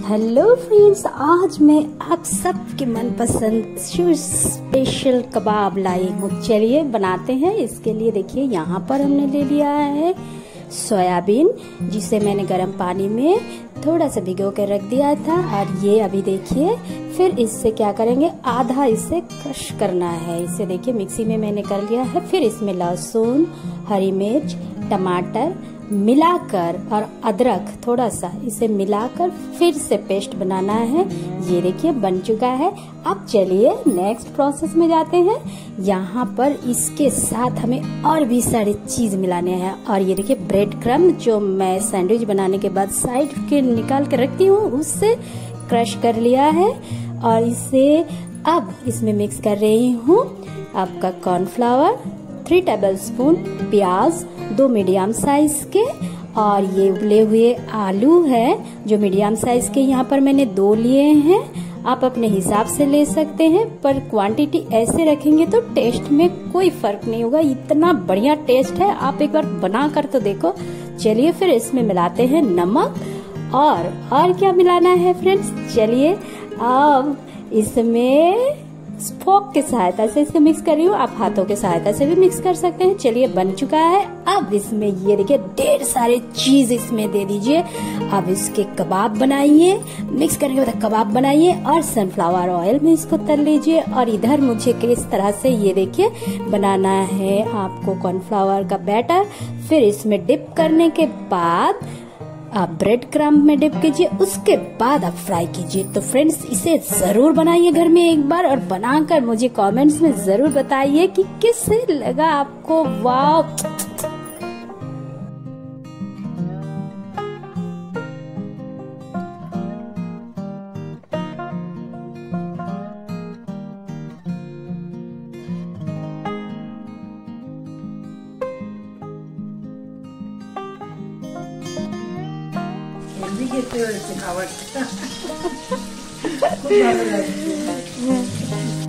Hello friends, आज मैं आप सबके मनपसंद स्पेशल कबाब लाई हूँ। चलिए बनाते हैं। इसके लिए देखिए यहाँ पर हमने ले लिया है सोयाबीन, जिसे मैंने गर्म पानी में थोड़ा सा भिगो के रख दिया था। और ये अभी देखिए, फिर इससे क्या करेंगे, आधा इसे क्रश करना है। इसे देखिए मिक्सी में मैंने कर लिया है। फिर इसमें लहसुन, हरी मिर्च, टमाटर मिलाकर और अदरक थोड़ा सा, इसे मिलाकर फिर से पेस्ट बनाना है। ये देखिए बन चुका है। अब चलिए नेक्स्ट प्रोसेस में जाते हैं। यहाँ पर इसके साथ हमें और भी सारी चीज मिलाने हैं। और ये देखिए ब्रेड क्रम्ब, जो मैं सैंडविच बनाने के बाद साइड के निकाल के रखती हूँ, उससे क्रश कर लिया है। और इसे अब इसमें मिक्स कर रही हूँ आपका कॉर्नफ्लावर, 3 टेबलस्पून प्याज, 2 मीडियम साइज के, और ये उबले हुए आलू है जो मीडियम साइज के, यहाँ पर मैंने 2 लिए हैं। आप अपने हिसाब से ले सकते हैं, पर क्वांटिटी ऐसे रखेंगे तो टेस्ट में कोई फर्क नहीं होगा। इतना बढ़िया टेस्ट है, आप एक बार बना कर तो देखो। चलिए फिर इसमें मिलाते हैं नमक। और क्या मिलाना है फ्रेंड्स, चलिए अब इसमें स्पोक की सहायता से इसे मिक्स कर रही हूँ। आप हाथों की सहायता से भी मिक्स कर सकते हैं। चलिए बन चुका है। अब इसमें ये देखिए ढेर सारे चीज इसमें दे दीजिए। अब इसके कबाब बनाइए, मिक्स करके बाद कबाब बनाइए और सनफ्लावर ऑयल में इसको तल लीजिए। और इधर मुझे किस तरह से ये देखिए बनाना है आपको कॉर्नफ्लावर का बैटर। फिर इसमें डिप करने के बाद आप ब्रेड क्रम्ब में डिप कीजिए, उसके बाद आप फ्राई कीजिए। तो फ्रेंड्स इसे जरूर बनाइए घर में एक बार, और बनाकर मुझे कमेंट्स में जरूर बताइए कि कैसे लगा आपको। वाव, भी घेते सिखावट खूप भारी लागली.